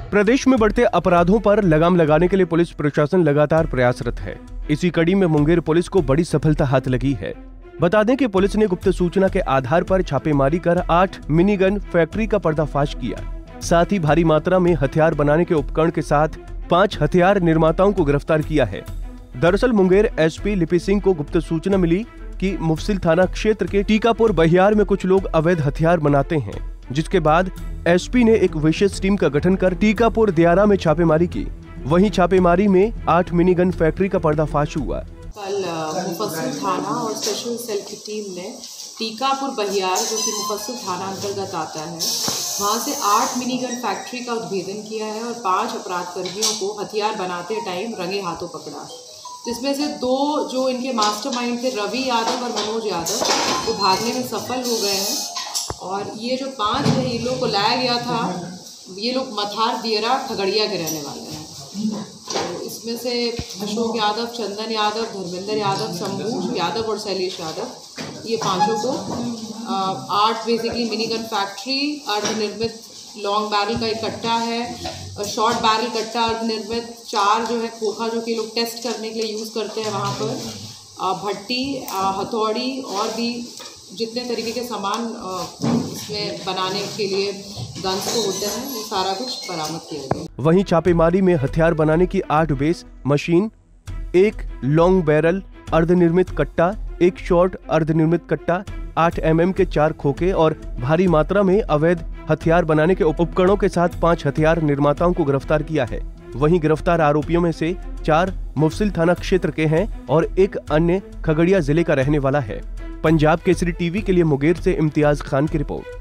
प्रदेश में बढ़ते अपराधों पर लगाम लगाने के लिए पुलिस प्रशासन लगातार प्रयासरत है। इसी कड़ी में मुंगेर पुलिस को बड़ी सफलता हाथ लगी है। बता दें कि पुलिस ने गुप्त सूचना के आधार पर छापेमारी कर 8 मिनी गन फैक्ट्री का पर्दाफाश किया। साथ ही भारी मात्रा में हथियार बनाने के उपकरण के साथ 5 हथियार निर्माताओं को गिरफ्तार किया है। दरअसल मुंगेर एसपी लिपि सिंह को गुप्त सूचना मिली कि मुफस्सिल थाना क्षेत्र के टीकापुर बहियार में कुछ लोग अवैध हथियार बनाते हैं, जिसके बाद एसपी ने एक विशेष टीम का गठन कर टीकापुर दियारा में छापेमारी की। वहीं छापेमारी में 8 मिनी गन फैक्ट्री का पर्दाफाश हुआ। कल मुफस्सिल थाना और स्पेशल सेल की टीम ने टीकापुर बहियार, जो कि मुफस्सिल थाना अंतर्गत आता है, वहां से 8 मिनी गन फैक्ट्री का उद्भेदन किया है और 5 अपराध कर्मियों को हथियार बनाते टाइम रंगे हाथों पकड़ा, जिसमें से 2 जो इनके मास्टरमाइंड थे, रवि यादव और मनोज यादव, वो भागने में सफल हो गए हैं। और ये जो 5 है, इन लोग को लाया गया था, ये लोग मथार दियरा खगड़िया के रहने वाले हैं। तो इसमें से अशोक यादव, चंदन यादव, धर्मेंद्र यादव, शंभू यादव और शैलेश यादव, ये 5 को 8 बेसिकली मिनी गन फैक्ट्री, अर्धनिर्मित लॉन्ग बैरल का एक कट्टा है और शॉर्ट बैरल कट्टा अर्धनिर्मित, 4 जो है खोखा, जो कि लोग टेस्ट करने के लिए यूज़ करते हैं वहाँ पर, भट्टी, हथौड़ी और भी जितने तरीके के सामान इसमें बनाने के लिए गन्स को होते हैं, वो सारा कुछ बरामद किया गया। वहीं छापेमारी में हथियार बनाने की 8 बेस मशीन, 1 लॉन्ग बैरल अर्धनिर्मित कट्टा, 1 शॉर्ट अर्धनिर्मित कट्टा, 8 mm के 4 खोखे और भारी मात्रा में अवैध हथियार बनाने के उपकरणों के साथ 5 हथियार निर्माताओं को गिरफ्तार किया है। वहीं गिरफ्तार आरोपियों में से 4 मुफस्सिल थाना क्षेत्र के हैं और 1 अन्य खगड़िया जिले का रहने वाला है। पंजाब केसरी टीवी के लिए मुंगेर से इम्तियाज खान की रिपोर्ट।